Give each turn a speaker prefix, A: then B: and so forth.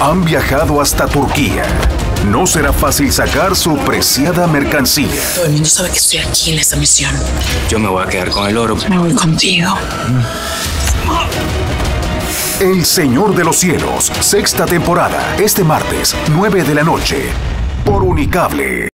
A: Han viajado hasta Turquía. No será fácil sacar su preciada mercancía.
B: Todo el mundo sabe que estoy aquí en esta misión.
C: Yo me voy a quedar con el oro.
B: Me voy contigo.
A: El Señor de los Cielos, sexta temporada, este martes, 9 de la noche, por Unicable.